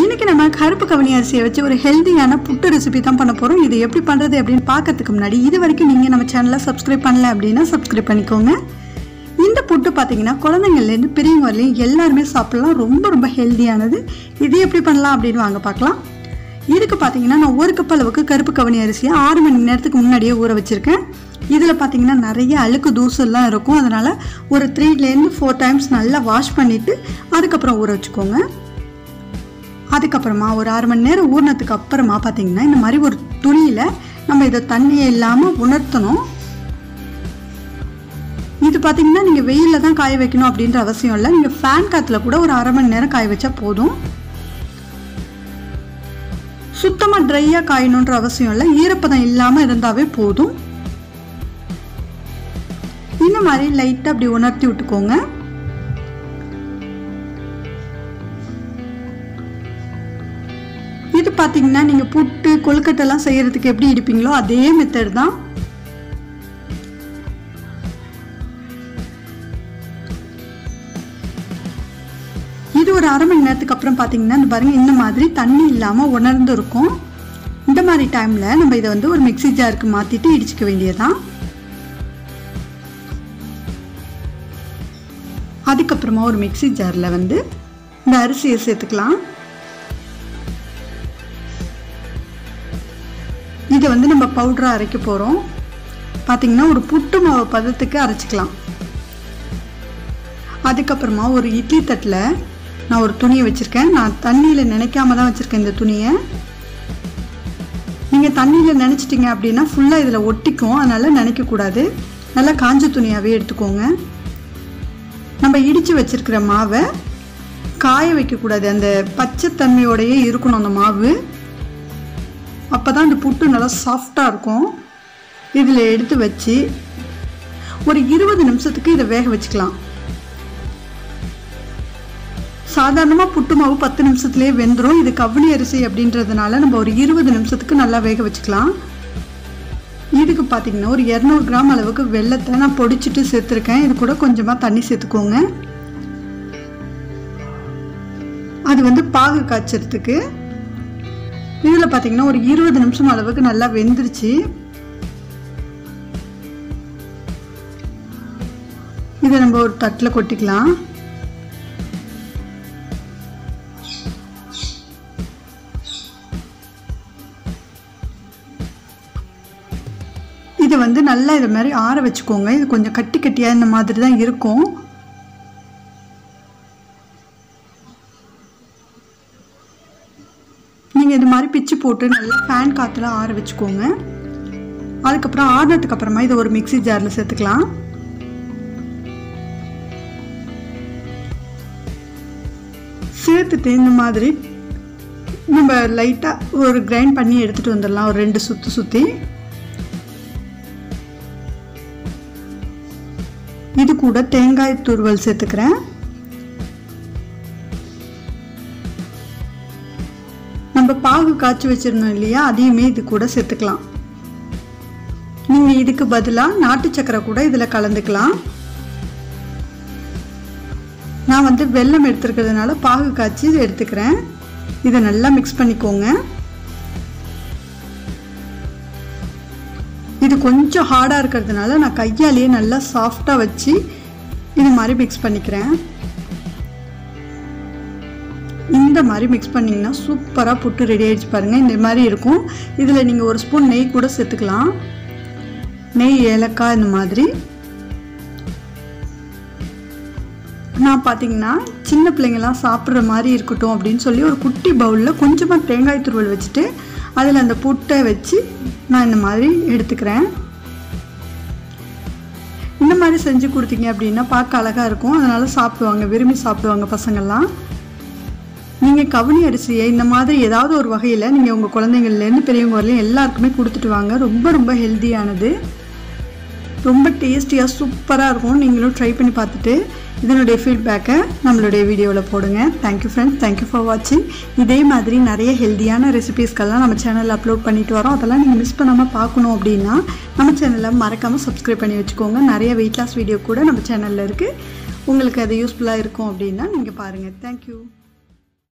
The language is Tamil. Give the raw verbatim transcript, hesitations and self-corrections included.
இன்னைக்கு நம்ம கருப்பு கவனி அரிசியை வச்சு ஒரு ஹெல்தியான புட்டு ரெசிபி தான் பண்ண போகிறோம். இது எப்படி பண்ணுறது அப்படின்னு பார்க்கறதுக்கு முன்னாடி இது வரைக்கும் நீங்கள் நம்ம சேனலை சப்ஸ்கிரைப் பண்ணல அப்படின்னா சப்ஸ்கிரைப் பண்ணிக்கோங்க. இந்த புட்டு பார்த்தீங்கன்னா குழந்தைங்கள்லேருந்து பெரியவங்க வரலையும் எல்லாருமே சாப்பிட்லாம். ரொம்ப ரொம்ப ஹெல்தியானது. இது எப்படி பண்ணலாம் அப்படின்னு வாங்க பார்க்கலாம். இதுக்கு பார்த்தீங்கன்னா நான் ஒரு கப் அளவுக்கு கருப்பு கவனி அரிசியை ஆறு மணி நேரத்துக்கு முன்னாடியே ஊற வச்சுருக்கேன். இதில் பார்த்தீங்கன்னா நிறைய அழுக்கு தூசெல்லாம் இருக்கும். அதனால் ஒரு த்ரீலேருந்து ஃபோர் டைம்ஸ் நல்லா வாஷ் பண்ணிவிட்டு அதுக்கப்புறம் ஊற வச்சுக்கோங்க. அதுக்கப்புறமா ஒரு ஆறு மணி நேரம் ஊறினதுக்கு அப்புறமா பார்த்தீங்கன்னா இந்த மாதிரி ஒரு துணியில் நம்ம இதை தண்ணியே இல்லாமல் உணர்த்தணும். இது பார்த்தீங்கன்னா நீங்கள் வெயிலில் தான் காய வைக்கணும் அப்படின்ற அவசியம் இல்லை. நீங்கள் ஃபேன் காற்றுல கூட ஒரு அரை மணி நேரம் காய வச்சா போதும். சுத்தமாக ட்ரையாக காயணுன்ற அவசியம் இல்லை. ஈரப்பதம் இல்லாமல் இருந்தாவே போதும். இந்த மாதிரி லைட்டாக அப்படி உணர்த்தி விட்டுக்கோங்க. இது பார்த்தீங்கன்னா நீங்கள் புட்டு கொழுக்கட்டெல்லாம் செய்யறதுக்கு எப்படி இடிப்பீங்களோ அதே மெத்தட் தான். இது ஒரு அரை மணி நேரத்துக்கு அப்புறம் பார்த்தீங்கன்னா இந்த பாருங்க இந்த மாதிரி தண்ணி இல்லாமல் உணர்ந்து இருக்கும். இந்த மாதிரி டைமில் நம்ம இதை வந்து ஒரு மிக்ஸி ஜாருக்கு மாற்றிட்டு இடிச்சுக்க வேண்டியதான். அதுக்கப்புறமா ஒரு மிக்ஸி ஜாரில் வந்து இந்த அரிசியை சேர்த்துக்கலாம். இதை வந்து நம்ம பவுடராக அரைக்க போகிறோம். பார்த்திங்கன்னா ஒரு புட்டு மாவு பதத்துக்கு அரைச்சிக்கலாம். அதுக்கப்புறமா ஒரு இட்லி தட்டில் நான் ஒரு துணியை வச்சுருக்கேன். நான் தண்ணியில் நினைக்காம தான் வச்சுருக்கேன் இந்த துணியை. நீங்கள் தண்ணியில் நினச்சிட்டிங்க அப்படின்னா ஃபுல்லாக இதில் ஒட்டிக்கும். அதனால் நினைக்கக்கூடாது. நல்லா காஞ்ச துணியாகவே எடுத்துக்கோங்க. நம்ம இடித்து வச்சுருக்கிற மாவை காய வைக்கக்கூடாது. அந்த பச்சை தன்மையோடையே இருக்கணும் அந்த மாவு. அப்போ தான் இந்த புட்டு நல்லா சாஃப்டாக இருக்கும். இதில் எடுத்து வச்சு ஒரு இருபது நிமிஷத்துக்கு இதை வேக வச்சுக்கலாம். சாதாரணமாக புட்டு மாவு பத்து நிமிஷத்துலேயே வெந்துடும். இது கவனி அரிசி அப்படின்றதுனால நம்ம ஒரு இருபது நிமிஷத்துக்கு நல்லா வேக வச்சுக்கலாம். இதுக்கு பார்த்திங்கன்னா ஒரு இரநூறு கிராம் அளவுக்கு வெல்லத்தை நான் பொடிச்சிட்டு சேர்த்துருக்கேன். இது கூட கொஞ்சமாக தண்ணி சேர்த்துக்கோங்க. அது வந்து பாகு காய்ச்சறதுக்கு. இதில் பார்த்தீங்கன்னா ஒரு இருபது நிமிஷம் அளவுக்கு நல்லா வெந்துருச்சு. இதை நம்ம ஒரு தட்டில் கொட்டிக்கலாம். இதை வந்து நல்லா இது மாதிரி ஆற வச்சுக்கோங்க. இது கொஞ்சம் கட்டி கட்டியாக இந்த மாதிரி தான் இருக்கும். நீங்கள் இது மாதிரி பிச்சு போட்டு நல்லா ஃபேன் காற்றுல ஆற வச்சுக்கோங்க. அதுக்கப்புறம் ஆறினதுக்கு அப்புறமா இதை ஒரு மிக்ஸி ஜாரில் சேர்த்துக்கலாம். சேர்த்துட்டு இந்த மாதிரி நம்ம லைட்டாக ஒரு கிரைண்ட் பண்ணி எடுத்துகிட்டு வந்துடலாம். ஒரு ரெண்டு சுற்றி சுற்றி இது கூட தேங்காய் துருவல் சேர்த்துக்கிறேன். நம்ம பாகு காய்ச்சி வச்சிருந்தோம் இல்லையா, அதையுமே இது கூட சேர்த்துக்கலாம். நீங்கள் இதுக்கு பதிலாக நாட்டு சக்கரை கூட இதில் கலந்துக்கலாம். நான் வந்து வெல்லம் எடுத்துருக்கிறதுனால பாகு காய்ச்சி எடுத்துக்கிறேன். இதை நல்லா மிக்ஸ் பண்ணிக்கோங்க. இது கொஞ்சம் ஹார்டாக இருக்கிறதுனால நான் கையாலேயே நல்லா சாஃப்டாக வச்சு இது மாதிரி மிக்ஸ் பண்ணிக்கிறேன். இந்த மாதிரி மிக்ஸ் பண்ணிங்கன்னா சூப்பராக புட்டு ரெடி ஆகிடுச்சு பாருங்கள். இந்த மாதிரி இருக்கும். இதில் நீங்கள் ஒரு ஸ்பூன் நெய் கூட சேர்த்துக்கலாம். நெய், ஏலக்காய் இந்த மாதிரி. நான் பார்த்தீங்கன்னா சின்ன பிள்ளைங்கள்லாம் சாப்பிட்ற மாதிரி இருக்கட்டும் அப்படின்னு சொல்லி ஒரு குட்டி பவுலில் கொஞ்சமாக தேங்காய் துருவல் வச்சுட்டு அதில் அந்த புட்டை வச்சு நான் இந்த மாதிரி எடுத்துக்கிறேன். இந்த மாதிரி செஞ்சு கொடுத்தீங்க அப்படின்னா பார்க்க அழகாக இருக்கும். அதனால் சாப்பிடுவாங்க, விரும்பி சாப்பிடுவாங்க பசங்கள்லாம். நீங்கள் கவனி அரிசியை இந்த மாதிரி ஏதாவது ஒரு வகையில் நீங்கள் உங்கள் குழந்தைங்கள்லேருந்து பெரியவங்க வரலையும் எல்லாருக்குமே கொடுத்துட்டு வாங்க. ரொம்ப ரொம்ப ஹெல்த்தியானது, ரொம்ப டேஸ்டியாக சூப்பராக இருக்கும். நீங்களும் ட்ரை பண்ணி பார்த்துட்டு இதனுடைய ஃபீட்பேக்கை நம்மளுடைய வீடியோவில் போடுங்க. தேங்க்யூ ஃப்ரெண்ட்ஸ், தேங்க்யூ ஃபார் வாட்சிங். இதே மாதிரி நிறைய ஹெல்த்தியான ரெசிபீஸ்கெல்லாம் நம்ம சேனலில் அப்லோட் பண்ணிட்டு வரோம். அதெல்லாம் நீங்கள் மிஸ் பண்ணாமல் பார்க்கணும் அப்படின்னா நம்ம சேனலை மறக்காமல் சப்ஸ்கிரைப் பண்ணி வச்சுக்கோங்க. நிறைய வெயிட் லாஸ் வீடியோ கூட நம்ம சேனலில் இருக்குது. உங்களுக்கு அது யூஸ்ஃபுல்லாக இருக்கும் அப்படின்னா நீங்கள் பாருங்கள். தேங்க்யூ.